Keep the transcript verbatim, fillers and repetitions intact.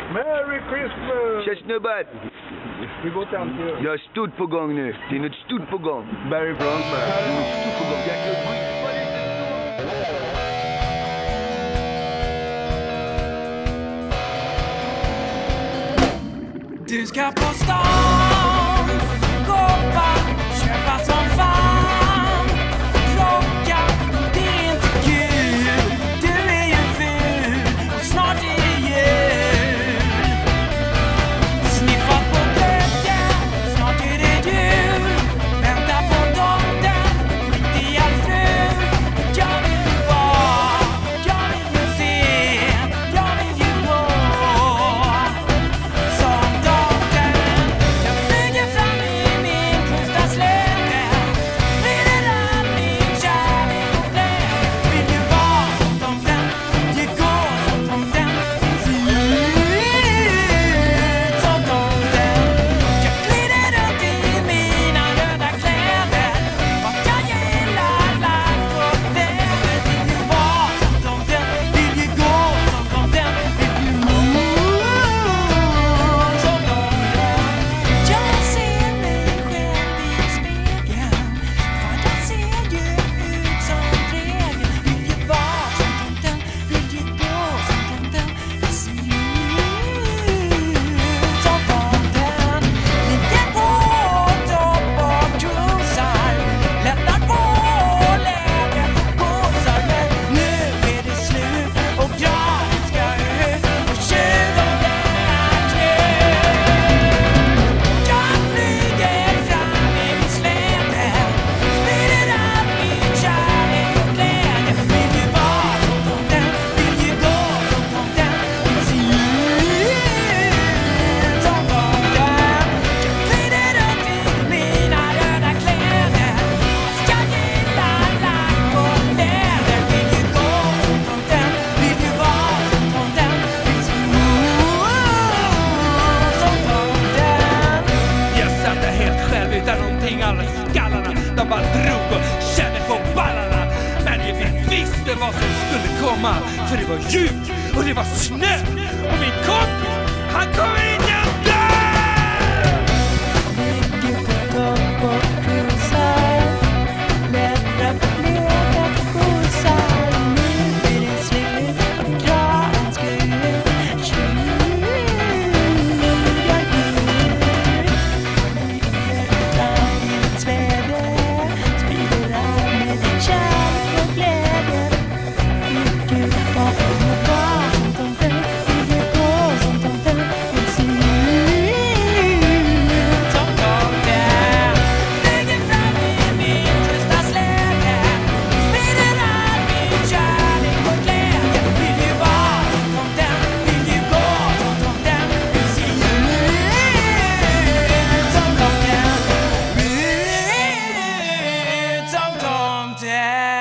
Merry Christmas! Tja snubbar! Vi går till Antio. Jag har stort på gång nu. Det är något stort på gång. Barry Bronzberg. Det är något stort på gång. Jag kan skita det. Du ska på stan, shoppa, köpa som fan. Klocka, det är inte kul. Du är ju ful och snart är det jul. Sniffa på glöggen, snart är det jul. Vänta på tomten, skit i all frun. Jag vill ju vara, jag vill ju se, jag vill ju gå. Som tomten, jag flyger fram i min kustasläte. Sprider all min kärlek och glädje. Vill ju vara som tomten, ge gå som tomten. Se ut som tomten. Jag glider runt i mina röda kläder. Vad jag gillar lack och läder. Vill ju vara som tomten, vill ju gå som tomten. Vill ju må som tomten. Jag ser mig själv i spegeln. Fan, jag ser ju ut som regeln. Vill ju vara som tomten, vill ju gå som tomten. Se ut som tomten. Ligger på topp och cruisar. Lättar på läget och gåsar. Men nu är det slut och granen ska ut. Och tjugonde är slut. Jag flyger fram i min släde. Sprider all min kärlek och glädje. Vill ju vara som tomten, vill ju gå som tomten. Se ut som tomten. Jag glider runt i mina röda kläder. Fast jag gillar lack och läder. Vill ju gå som tomten, vill ju vara som tomten. Vill se ut som tomten. Jag satt där helt själv utan någonting, alla skallarna de bara drog och kände på ballarna. Men jag visste vad som skulle komma, för det var jul och det var snö. Och min kompis, han kommer in igen där! Ligger på topp och cruisar. Lättrar på läget och gosar. Nu är det slut och granen ska ut. Tjugar ut. Ligger fram i mitt sväde. Sprider all min kärlek och glädje. Vill ju vara som tomten, vill ju gå som tomten. Vill se ut som tomten. Flyger fram i min kustasläde. Sprider all min kärlek och glädje. Vill ju vara som tomten, vill ju gå som tomten. Vill se ut som tomten, ut som tomten.